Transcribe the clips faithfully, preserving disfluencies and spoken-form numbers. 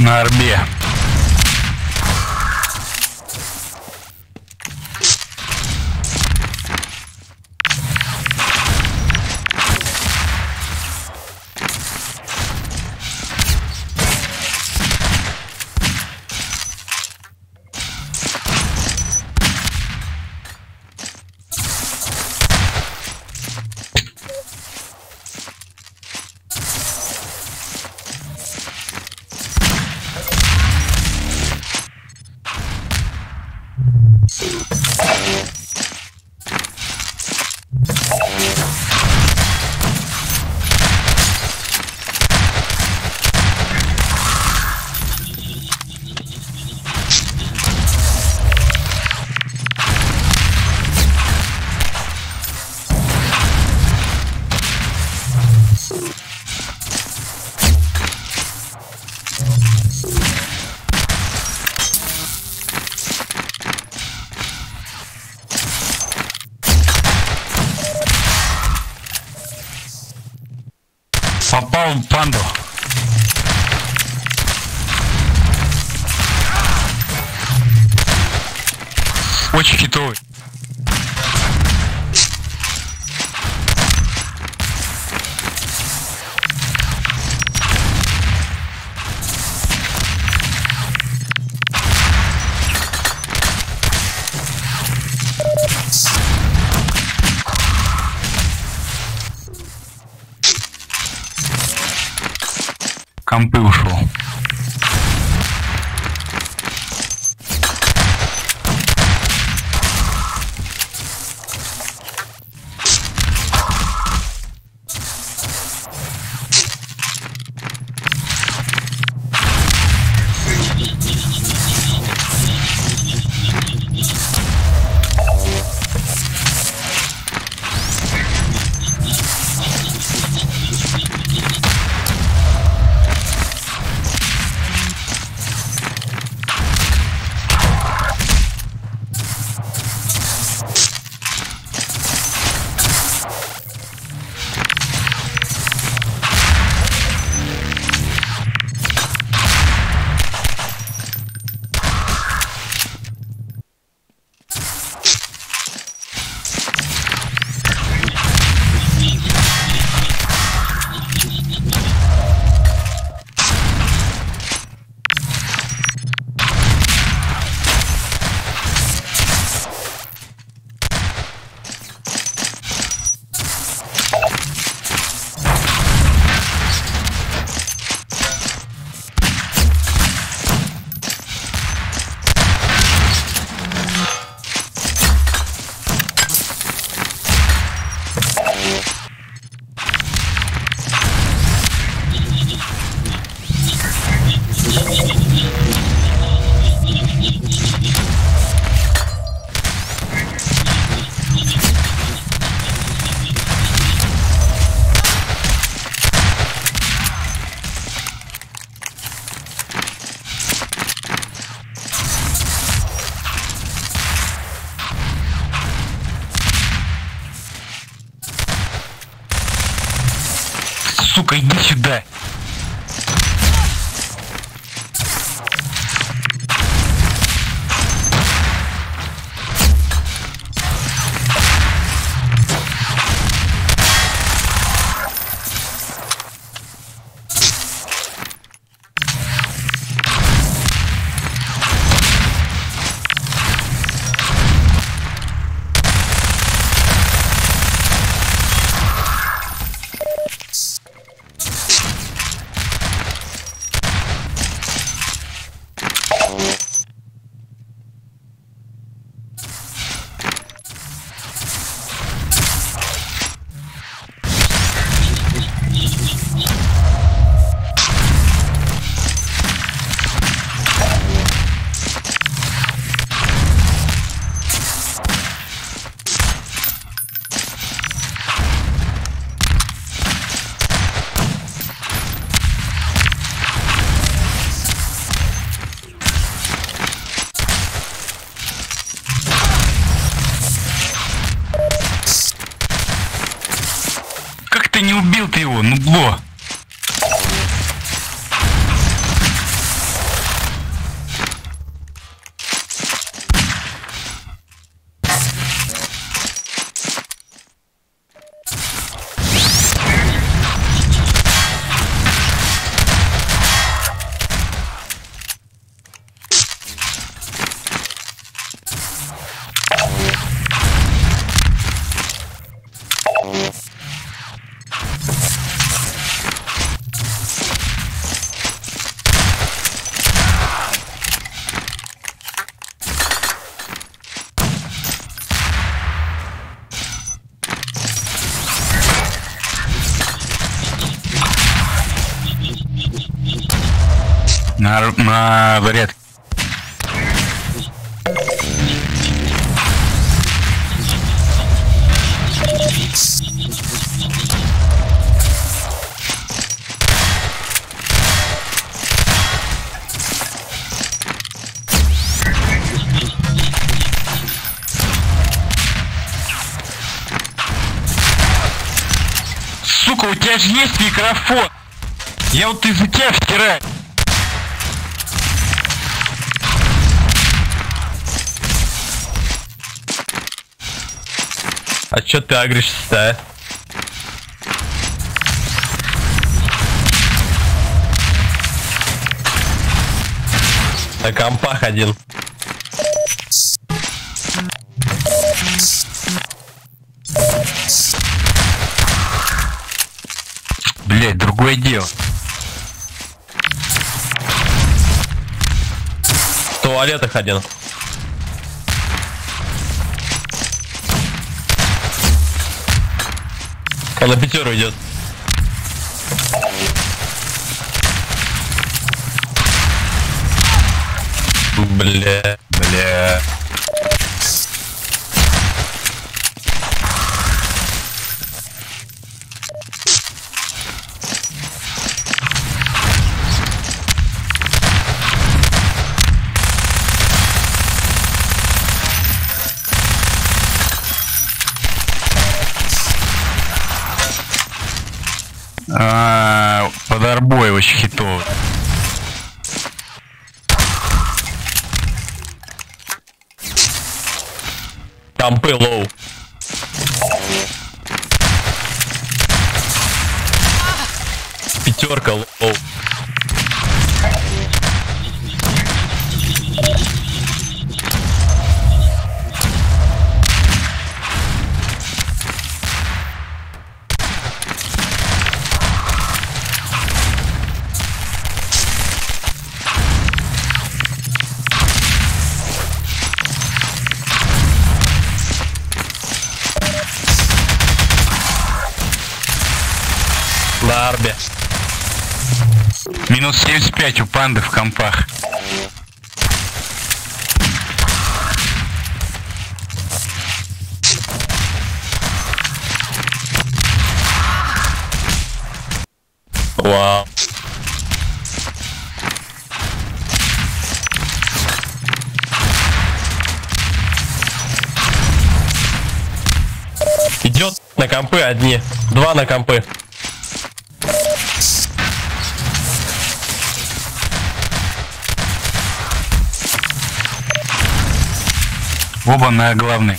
На орбе. Попал в панду. Очень хитовый. Компы ушел. Сука, иди сюда. Не убил ты его, нубло. На, на зарядке. Сука, у тебя же есть микрофон. Я вот из-за тебя втираю. А чё ты агришься-то, а? На компах один. Блять, другое дело. В туалетах один. Он на пятеру идет. Бля, бля. А, под арбой очень хитовый. Компы лоу. Пятерка лоу. На арбе. Минус семьдесят пять у панды в компах. Вау. Идет на компы одни. Два на компы. Оба на главный.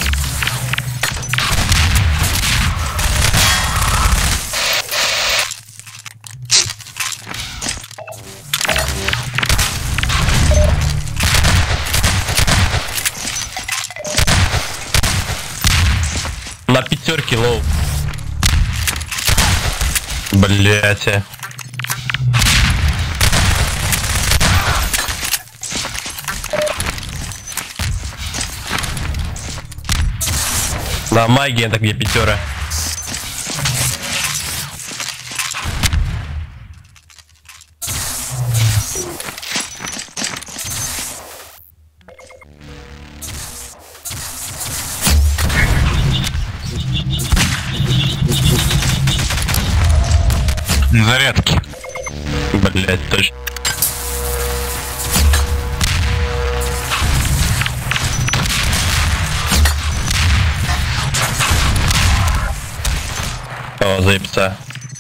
На пятерке лоу. Блять. На магии, это где пятера. На зарядке. Блять, точно. О, заебца.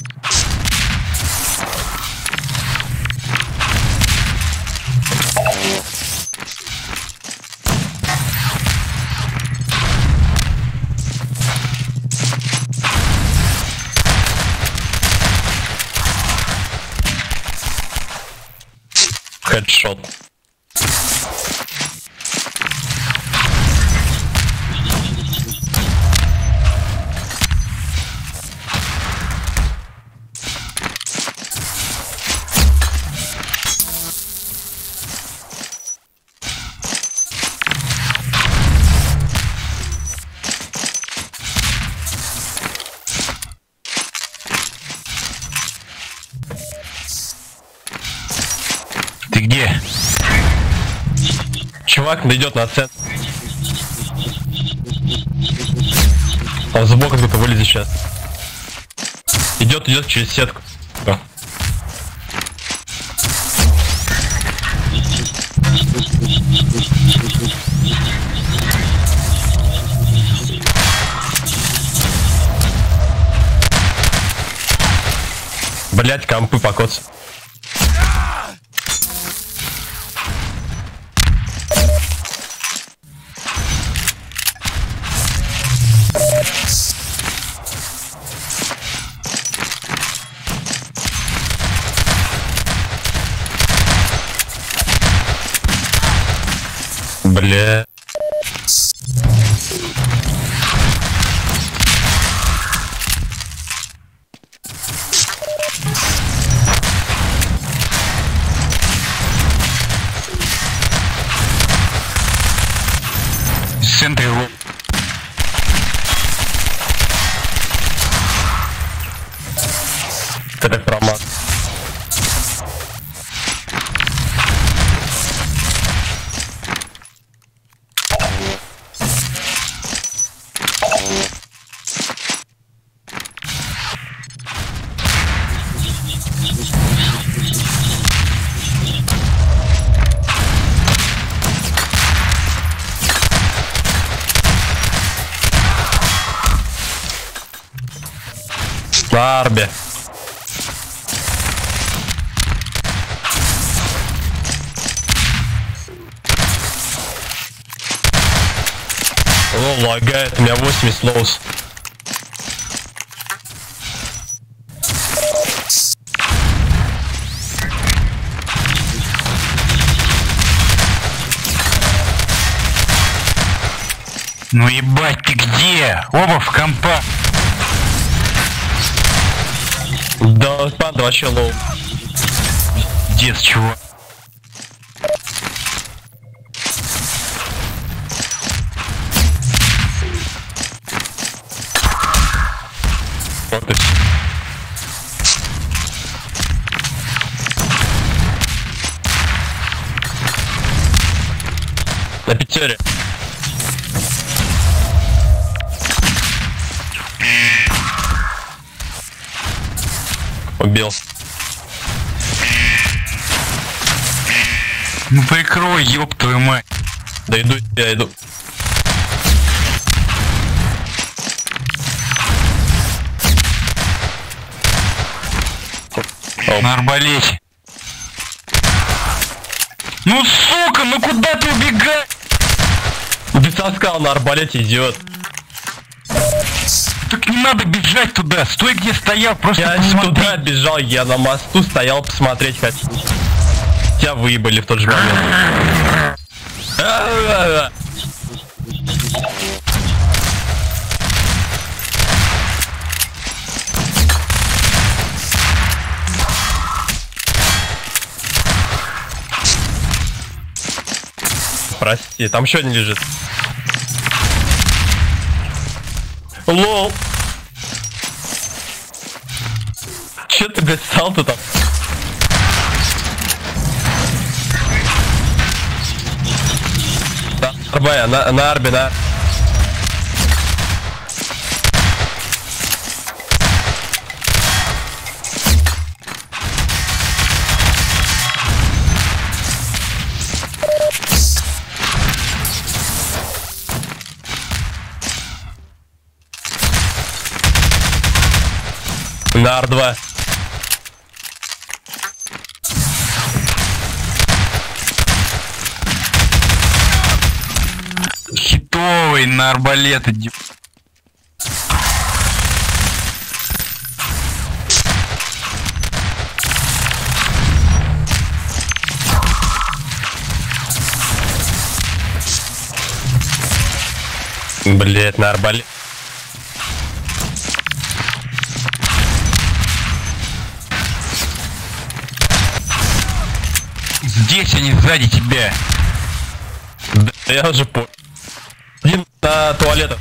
Хедшот. Ты где? Чувак идет на центр. Он за боком кто-то вылезет сейчас. Идет, идет через сетку. О. Блять, компы покоц. Бля. В центре его. Ты так промах. На арбе. О, лагает, у меня восемьдесят лоус. Ну ебать, ты где? Оба в компа. Да, панда вообще лоу. Дед, чего? Вот и всё. На пятере. Убил. Ну прикрой, ёб твою мать. Да иду, я иду. Оп. На арбалете. Ну сука, ну куда ты убегаешь? Убийца сказал на арбалете, идиот. Так не надо бежать туда, стой где стоял, просто Я не посмотри. туда бежал, я на мосту стоял посмотреть хотел. Тебя выебали в тот же момент. Прости, там еще один лежит. Лол. Че ты, блядь, стал-то там? Да, арбая, на, на арбе, на. На ар два. Хитовый на арбалет иди. Блять, на арбалет. Здесь они сзади тебя. Да я уже понял. Один на туалетах.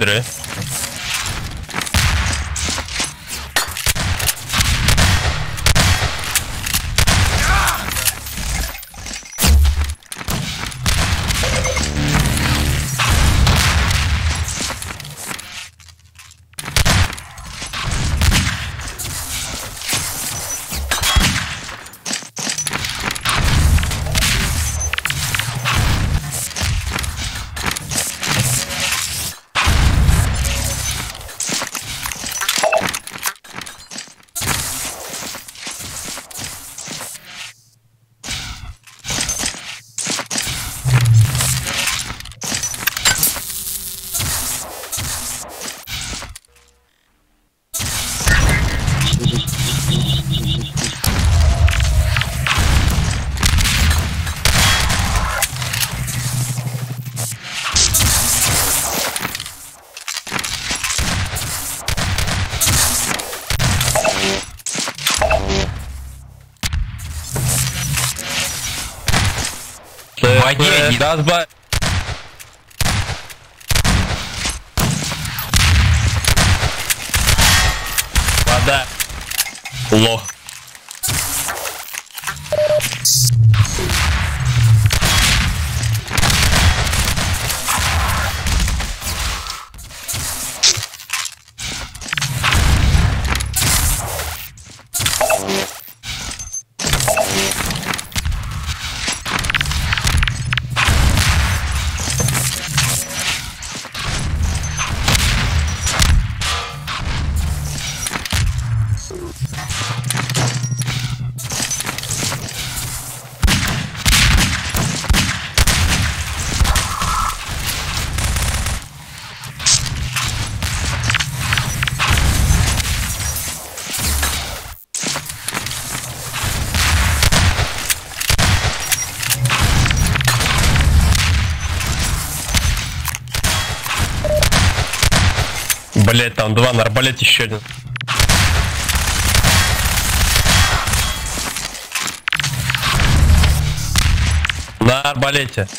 Быстрее. В воде не Разбавь. Вода. Лох. Блять, там два на арбалете еще один. На арбалете.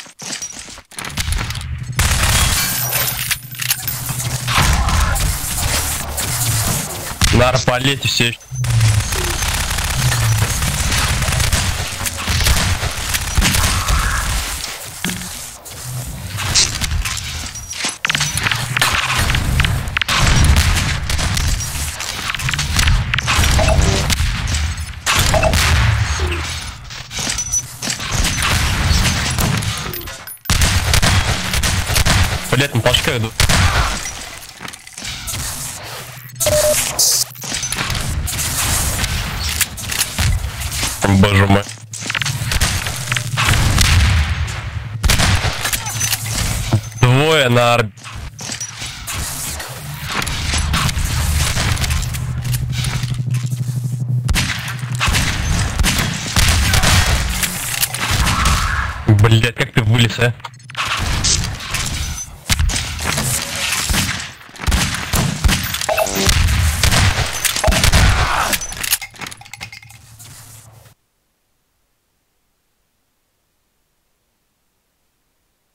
На арбалете все еще. Блять, на толчках иду. Боже мой. Двое на арб... Блять, как ты вылез, а?